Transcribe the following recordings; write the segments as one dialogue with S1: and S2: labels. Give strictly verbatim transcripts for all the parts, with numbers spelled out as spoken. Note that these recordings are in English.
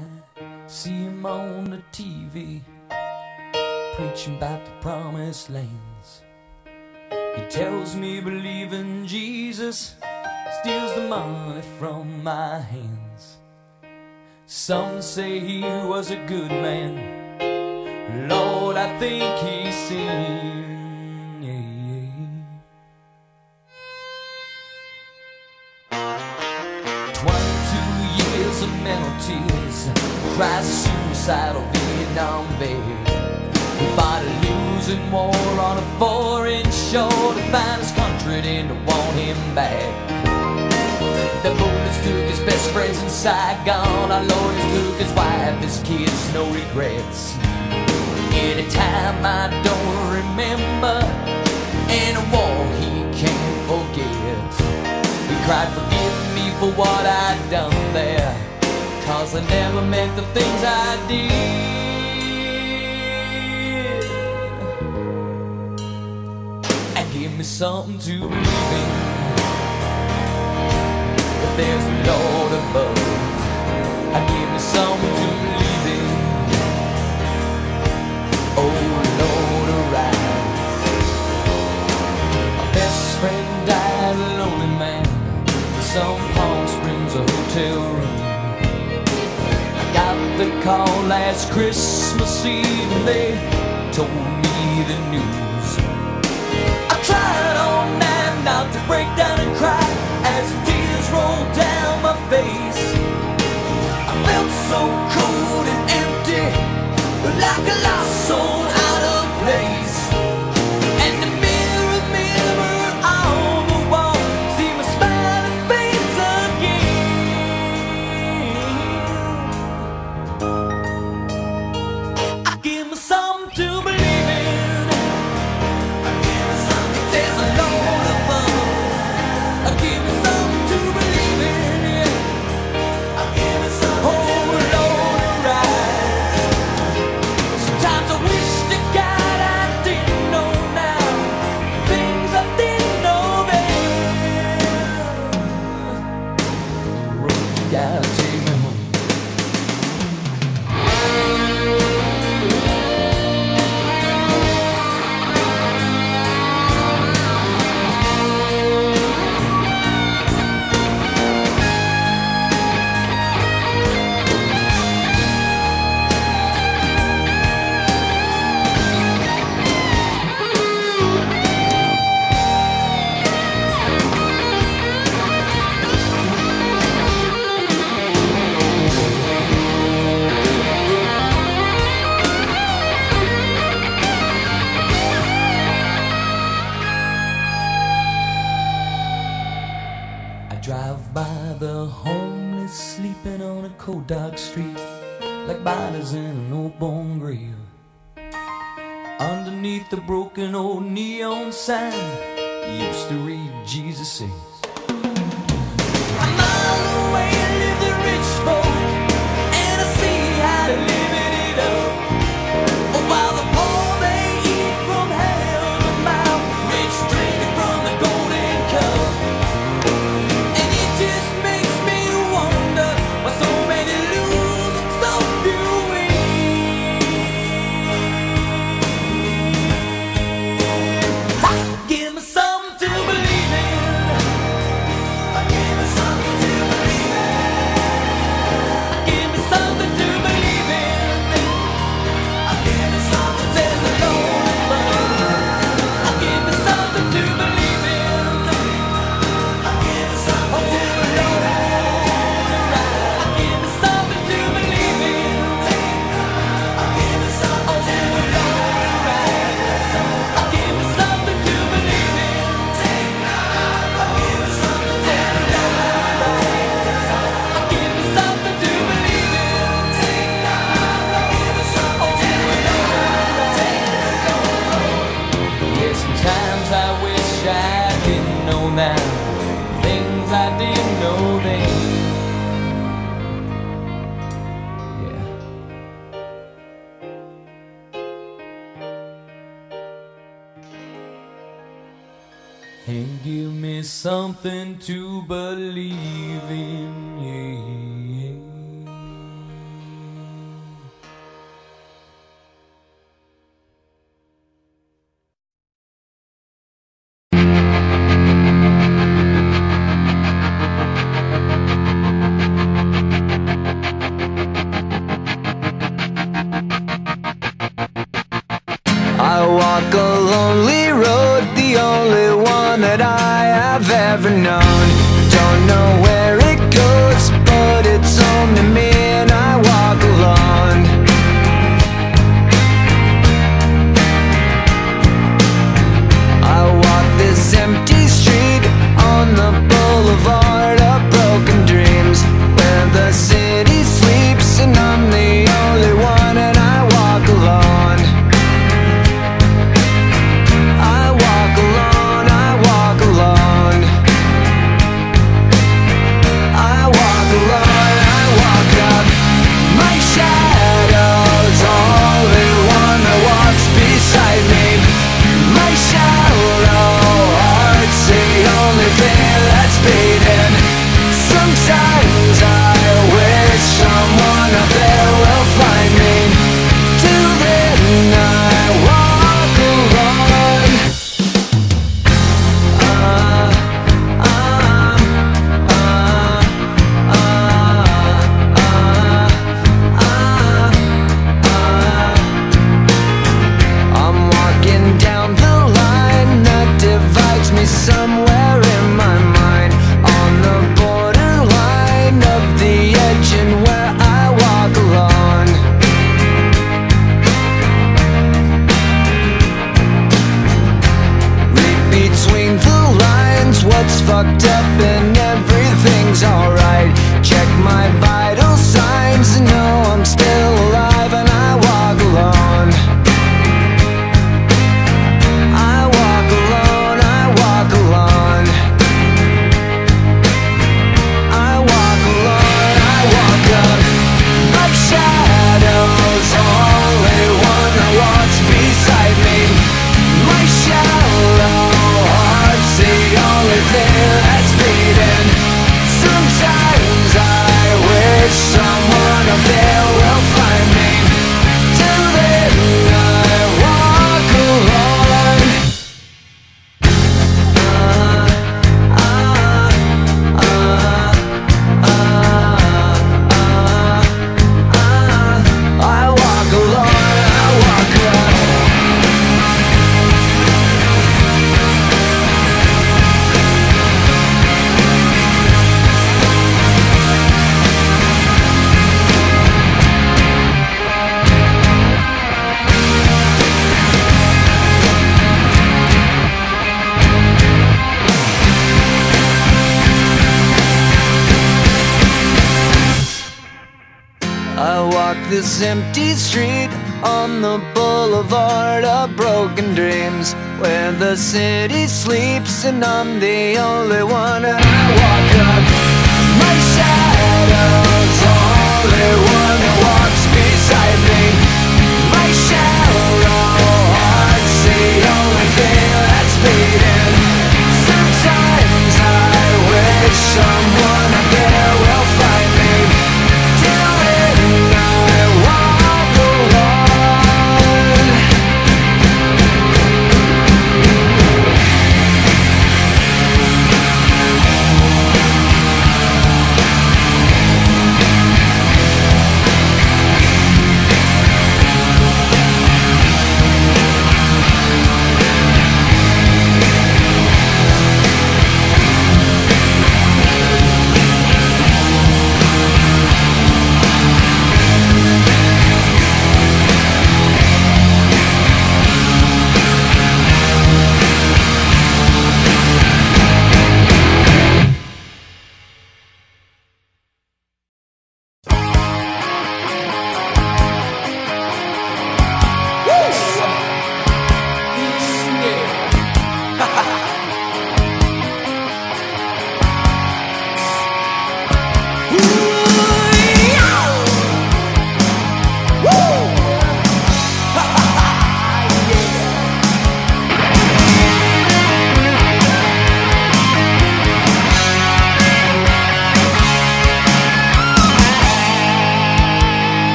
S1: see him on the T V, preaching about the promised lands. He tells me believe in Jesus steals the money from my hands. Some say he was a good man, Lord, I think he sinned. Yeah, yeah. Twenty-two years of mental tears, cries of suicidal Vietnam vet. He fought a losing war on a foreign shore to find his country, didn't want him back. The bullets took his best friends in Saigon, our lawyers took his wife, his kids, no regrets. Anytime I don't remember, in a war he can't forget. He cried, forgive me for what I'd done there, cause I never meant the things I did. And give me something to believe in, there's a Lord above. I give me something to believe in. Oh Lord, arise. My best friend died, a lonely man, in some Palm Springs, a hotel room. I got the call last Christmas Eve and they told me the news. I tried all night not to break down and cry as the tears rolled down my face. I felt so cold and empty, like a lost soul out of place. And the mirror, mirror on the wall, see my smiling face again. I give me something to believe in. I give me something. There's a Lord above. I give me something to believe in. I give me something. Oh Lord, arise. Sometimes I wish to God I didn't know now, things I didn't know then. Road, you gotta take me home. Drive by the homeless sleeping on a cold dark street, like bodies in an old bone grave. Underneath the broken old neon sign, used to read Jesus says, a mile away live the rich folk, and I see how they're living it up. Oh, while the poor they eat from hand to mouth, rich drinking from the golden cup. And give me something to believe in, yeah, yeah. lonely road, the only one that I have ever known. Don't know where it goes, but it's home to me, and I walk alone. I walk this empty street on the boulevard of broken dreams, where the city sleeps and I'm the only one, and I walk alone. I walk alone, I walk alone. I walk alone, I walk up. My shadow's only one that walks beside me. My shallow heart's the only thing that's beating. Sometimes I wish someone up there will find me. Till then I walk alone. Uh, uh, uh, uh, uh, uh. I'm walking down the line that divides me somewhere in my mind, on the borderline of the edge and where I walk alone. Read between the lines what's fucked up and everything's alright. Check my vital signs and know I'm still alive, and I walk alone. I walk alone, I walk alone. I walk alone, I walk up. My shadow's only one that walks beside me. My shallow heart's the only thing that's beating. Sometimes I wish someone up there will find me. Till then I walk alone. Uh, uh, uh, uh, uh, I walk alone, I walk alone. I walk this empty street on the boulevard of broken dreams, where the city sleeps and I'm the only one, and I walk up. My shadow's only one that walks beside me. My shallow heart's the only thing that's beating. Sometimes I wish someone up there will find me. Till then I walk alone.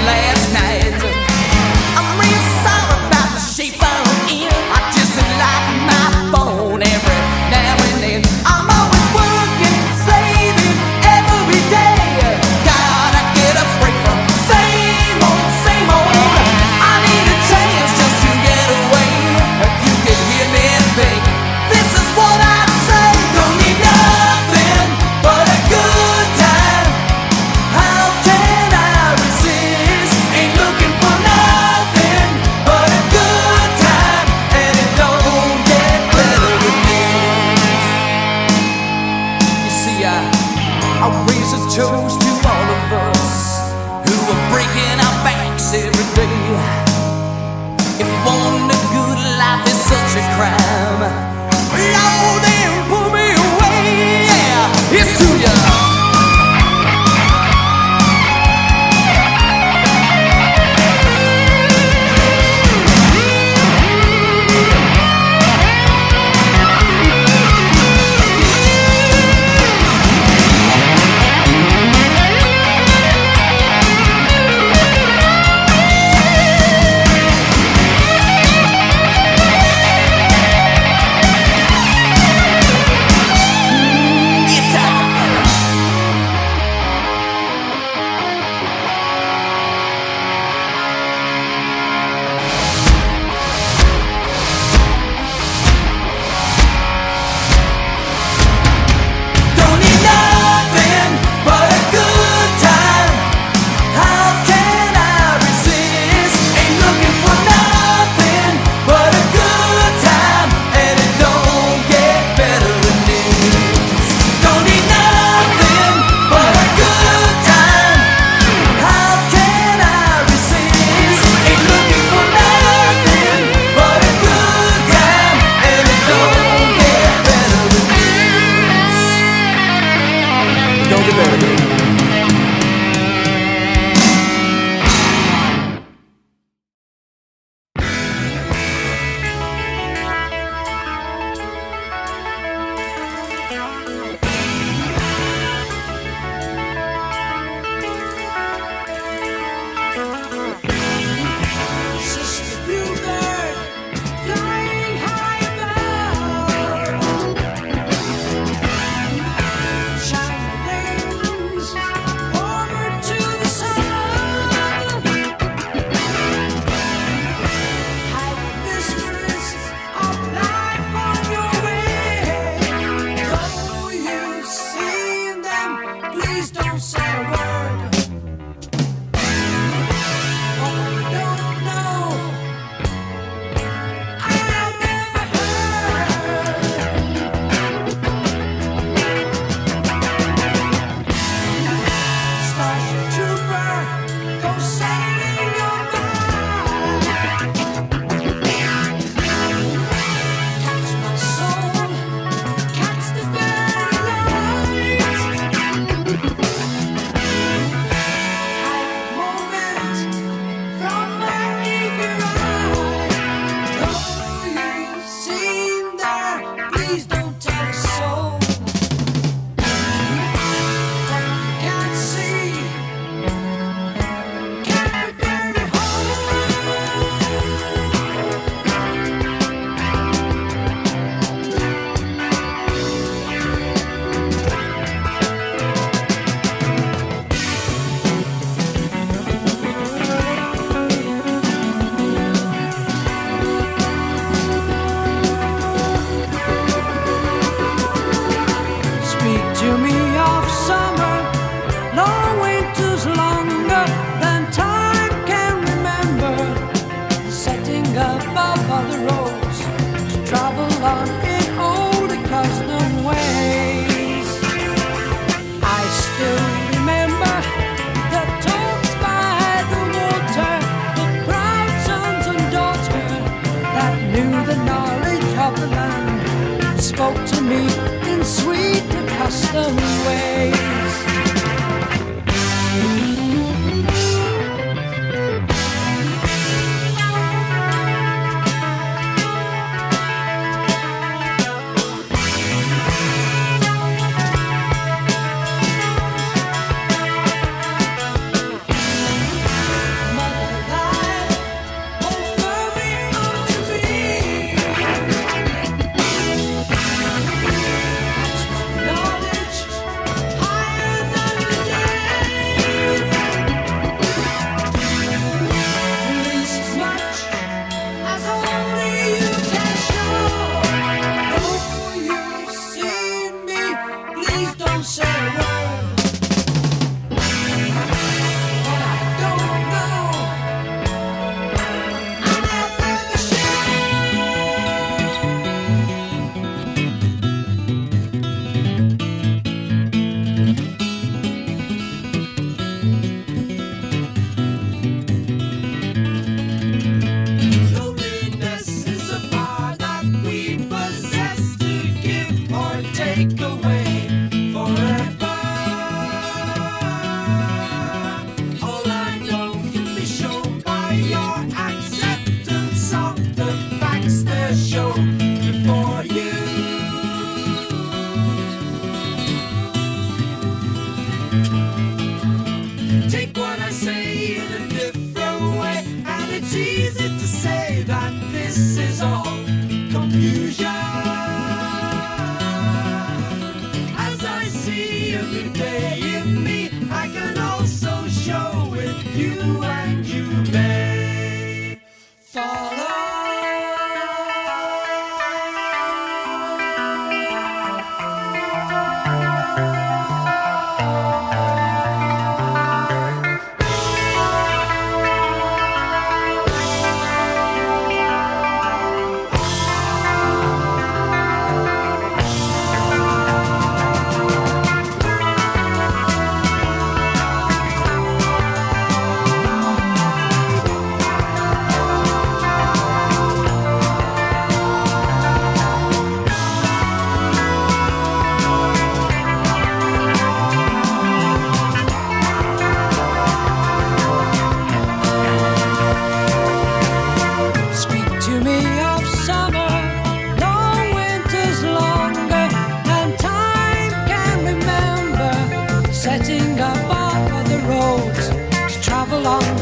S1: last night. I'm real sorry about the shape I'm in. I just like my phone every now and then. I'm always working, saving every day. Gotta get a break from same old, same old. I need a chance just to get away. If you could hear me think, this is what I'd say. Don't need nothing but a good time. How can I resist? Ain't looking for nothing but a good time, and it don't get better than this. You see, I, I raise a toast to all of us who are breaking our backs every day. If wanting a good life is such a crime, Lord, then pull me away. Yeah, here's to ya. Don't need nothing but a good time. How can I resist? Ain't looking for nothing but a good time, and it don't get better than this. Don't need nothing but a good time. How can I resist? Ain't looking for nothing but a good time, and it don't get better than this. Don't get better than this.
S2: Sister bluebird, flying high above, shining wings forward to the sun. Hide the mysteries of life on your way. Though you've seen them, please don't say a word. What you don't know, I've never heard. Starship trooper, go sailing on by. Catch my soul, catch the very light. Hide the moment from my eager eye. Though you've seen there, please don't tell a soul. What you can't see can't be very Speak to me of summer, long winters longer than time can remember. Setting above other roads to travel on in old accustomed ways. I still remember the talks by the water, the proud sons and daughters that knew the knowledge of the land, spoke to me in sweet accustomed ways. for you. Take what I say in a different way, and it's easy to say that this is all confusion. As I see every day in me, I can also show it you, and you may follow. Setting up off of the roads to travel on